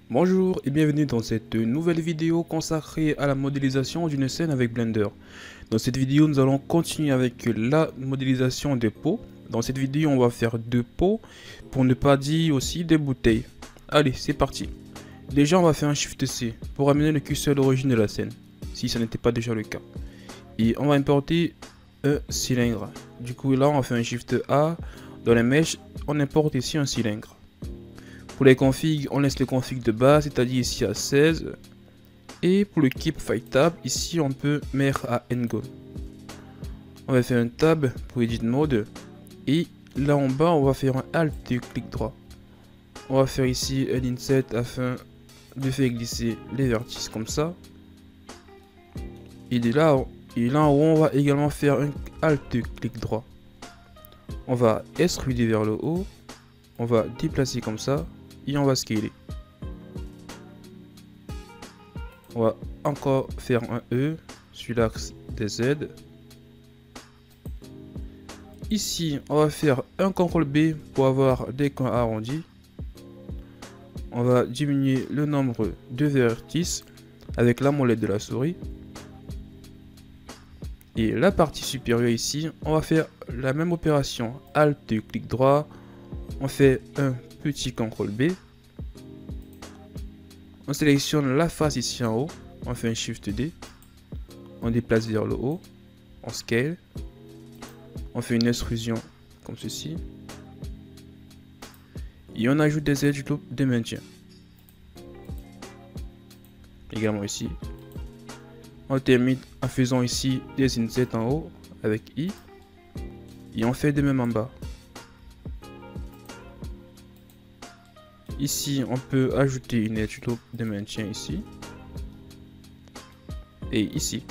Bonjour et bienvenue dans cette nouvelle vidéo consacrée à la modélisation d'une scène avec Blender. Dans cette vidéo, nous allons continuer avec la modélisation des pots. Dans cette vidéo, on va faire deux pots, pour ne pas dire aussi des bouteilles. Allez, c'est parti. Déjà, on va faire un Shift C pour amener le curseur à l'origine de la scène, si ce n'était pas déjà le cas. Et on va importer un cylindre. Du coup, là, on va faire un Shift A. Dans les mèches, on importe ici un cylindre. Pour les configs, on laisse les configs de base, c'est-à-dire ici à 16. Et pour le keep file tab, ici on peut mettre à ngo. On va faire un tab pour edit mode. Et là en bas, on va faire un alt clic droit. On va faire ici un inset afin de faire glisser les vertices comme ça. Et là en haut, on va également faire un alt clic droit. On va extruder vers le haut. On va déplacer comme ça. Et on va scaler. On va encore faire un E sur l'axe des Z. Ici, on va faire un CTRL B pour avoir des coins arrondis. On va diminuer le nombre de vertices avec la molette de la souris. Et la partie supérieure ici, on va faire la même opération. Alt clic droit. On fait un petit CTRL B. On sélectionne la face ici en haut. On fait un Shift D. On déplace vers le haut. On scale. On fait une extrusion comme ceci. Et on ajoute des edge loops de maintien. Également ici. On termine en faisant ici des insets en haut avec I. Et on fait de même en bas. Ici, on peut ajouter une edge loop de maintien ici. Et ici.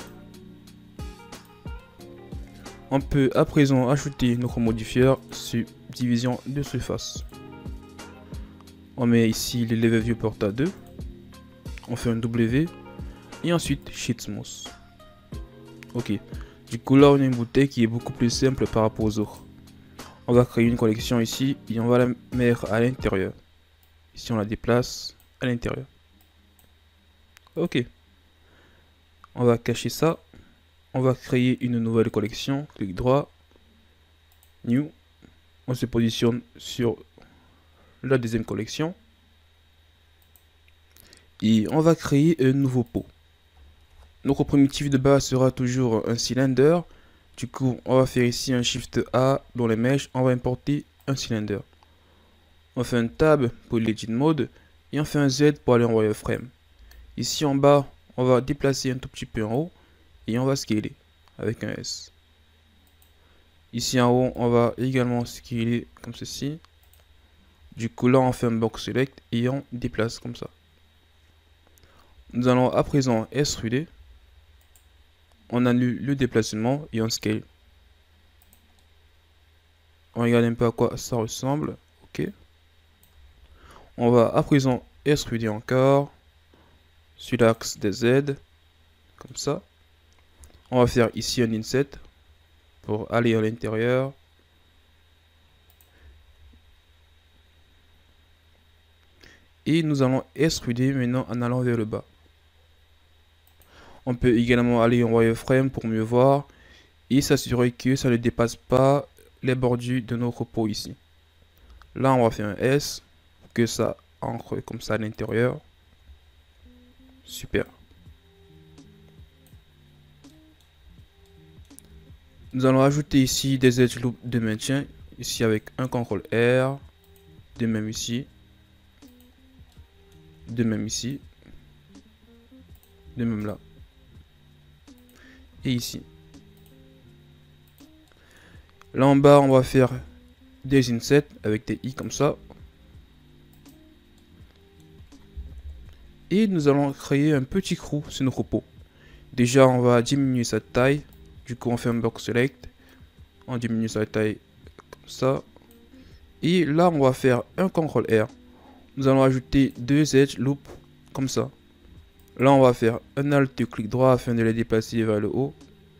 On peut à présent ajouter notre modifieur subdivision de surface. On met ici le level viewport à 2. On fait un W. Et ensuite Sheet Smooth. Ok. Du coup là on a une bouteille qui est beaucoup plus simple par rapport aux autres. On va créer une collection ici et on va la mettre à l'intérieur. Ici on la déplace à l'intérieur. Ok. On va cacher ça. On va créer une nouvelle collection. Clic droit. New. On se positionne sur la deuxième collection. Et on va créer un nouveau pot. Notre primitif de base sera toujours un cylindre. Du coup, on va faire ici un Shift A dans les mèches. On va importer un cylindre. On fait un Tab pour l'Edit Mode. Et on fait un Z pour aller en wireframe. Ici en bas, on va déplacer un tout petit peu en haut. Et on va scaler avec un S. Ici en haut, on va également scaler comme ceci. Du coup, là, on fait un Box Select et on déplace comme ça. Nous allons à présent extruder. On annule le déplacement et on scale. On regarde un peu à quoi ça ressemble. Ok. On va à présent extruder encore sur l'axe des Z. Comme ça. On va faire ici un inset pour aller à l'intérieur. Et nous allons extruder maintenant en allant vers le bas. On peut également aller en wireframe pour mieux voir et s'assurer que ça ne dépasse pas les bordures de notre pot ici. Là, on va faire un S pour que ça entre comme ça à l'intérieur. Super. Nous allons ajouter ici des edge loops de maintien. Ici avec un CTRL R. De même ici. De même ici. De même là. Et ici. Là en bas, on va faire des insets avec des I comme ça. Et nous allons créer un petit crew sur notre pot. Déjà, on va diminuer sa taille. Du coup, on fait un box select. On diminue sa taille comme ça. Et là, on va faire un CTRL R. Nous allons ajouter deux edge loops comme ça. Là, on va faire un alt clic droit afin de les déplacer vers le haut.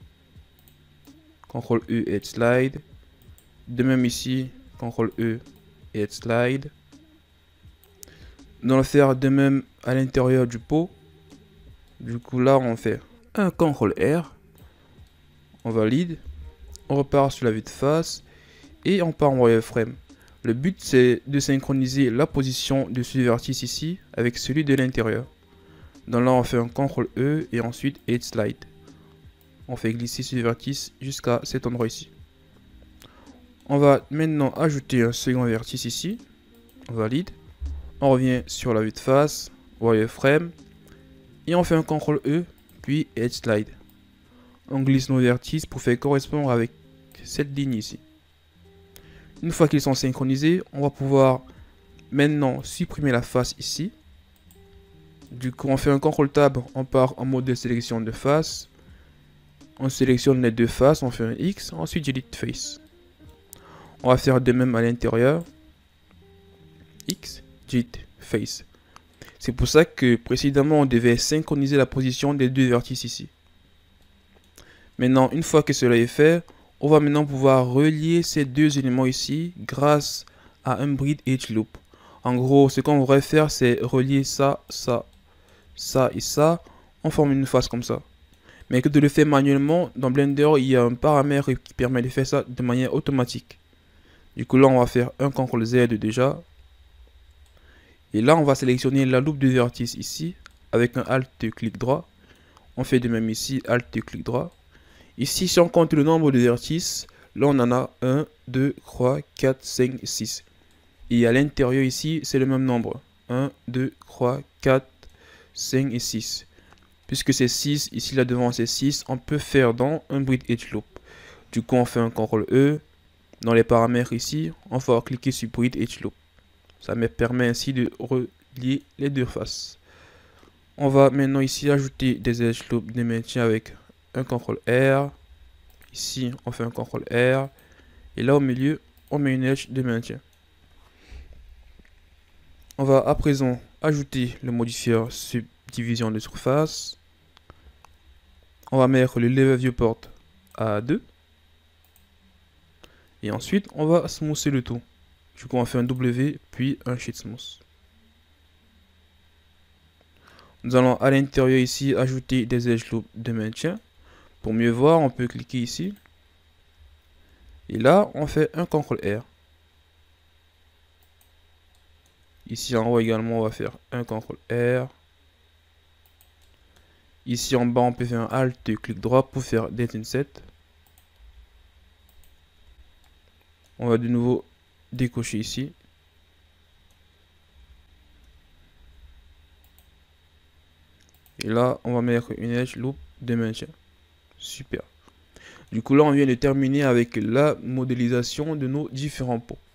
CTRL E et slide. De même ici, CTRL E et slide. Nous allons faire de même à l'intérieur du pot. Du coup là on fait un CTRL R, on valide, on repart sur la vue de face et on part en wireframe. Le but c'est de synchroniser la position de ce vertice ici avec celui de l'intérieur. Donc là on fait un CTRL E et ensuite Edge Slide. On fait glisser ce vertice jusqu'à cet endroit ici. On va maintenant ajouter un second vertice ici. On valide. On revient sur la vue de face, wireframe. Et on fait un CTRL E, puis Edge Slide. On glisse nos vertices pour faire correspondre avec cette ligne ici. Une fois qu'ils sont synchronisés, on va pouvoir maintenant supprimer la face ici. Du coup, on fait un CTRL Tab, on part en mode de sélection de face. On sélectionne les deux faces, on fait un X, ensuite Delete Face. On va faire de même à l'intérieur. X, Delete Face. C'est pour ça que précédemment on devait synchroniser la position des deux vertices ici. Maintenant, une fois que cela est fait, on va maintenant pouvoir relier ces deux éléments ici grâce à un Bleed Edge Loop. En gros, ce qu'on voudrait faire, c'est relier ça, ça, ça et ça. On forme une face comme ça. Mais que de le faire manuellement, dans Blender, il y a un paramètre qui permet de faire ça de manière automatique. Du coup, là, on va faire un CTRL Z déjà. Et là, on va sélectionner la loupe de vertice ici, avec un Alt clic droit. On fait de même ici, Alt clic droit. Ici, si on compte le nombre de vertices, là, on en a 1, 2, 3, 4, 5, 6. Et à l'intérieur ici, c'est le même nombre. 1, 2, 3, 4, 5 et 6. Puisque c'est 6, ici là devant c'est 6, on peut faire dans un Bleed Edge Loop. Du coup, on fait un CTRL E. Dans les paramètres ici, on va cliquer sur Bleed Edge Loop. Ça me permet ainsi de relier les deux faces. On va maintenant ici ajouter des Edge Loops de maintien avec un CTRL R. Ici, on fait un CTRL R. Et là, au milieu, on met une Edge de maintien. On va à présent ajouter le modifieur subdivision de surface. On va mettre le Level Viewport à 2. Et ensuite, on va smoother le tout. Du coup, on fait un W, puis un Sheet Smooth. Nous allons à l'intérieur ici ajouter des Edge Loops de maintien. Pour mieux voir, on peut cliquer ici. Et là, on fait un CTRL R. Ici en haut également, on va faire un CTRL R. Ici en bas, on peut faire un Alt clic droit pour faire des insets. On va de nouveau décocher ici. Et là, on va mettre une Edge Loop de maintien. Super. Du coup, là, on vient de terminer avec la modélisation de nos différents pots.